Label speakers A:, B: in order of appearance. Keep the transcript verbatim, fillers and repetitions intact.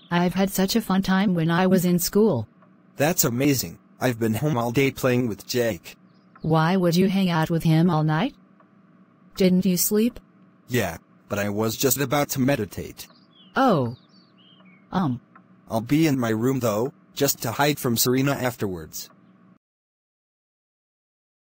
A: I've had such a fun time when I was in school.
B: That's amazing. I've been home all day playing with Jake.
A: Why would you hang out with him all night? Didn't you sleep?
B: Yeah, but I was just about to meditate.
A: Oh. Um.
B: I'll be in my room though, just to hide from Serena afterwards.